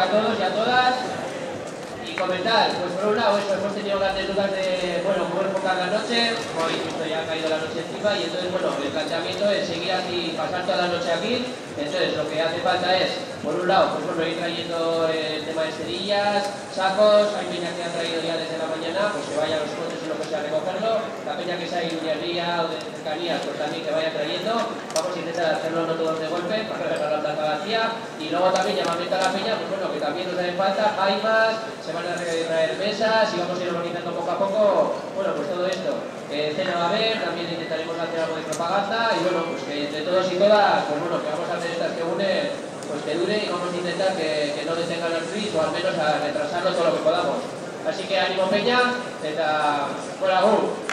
a todos y a todas. Y comentar, pues por un lado eso, hemos tenido grandes dudas de, bueno, cómo enfocar la noche, hoy justo ya ha caído la noche encima y entonces, bueno, el planteamiento es seguir aquí, pasar toda la noche aquí, entonces lo que hace falta es, por un lado, pues bueno, ir trayendo el tema de cerillas, sacos, hay peña que ha traído ya desde la mañana, pues que vaya a los coches y lo que sea a recogerlo, la peña que sea de Iñarría o de cercanías, pues también que vaya trayendo, vamos a intentar hacerlo no todos de golpe, para regalar la plaza vacía, y luego también llamamiento a la peña, pues bueno, que también nos hace falta, hay más, se van a traer mesas y vamos a ir organizando poco a poco, bueno, pues todo esto. Cena va a haber, también intentaremos hacer algo de propaganda y bueno, pues que entre todos y todas, pues bueno, que vamos a hacer estas que unen, pues que dure y vamos a intentar que no detengan el RIS o al menos a retrasarlo todo lo que podamos. Así que ánimo peña, eta, fuera,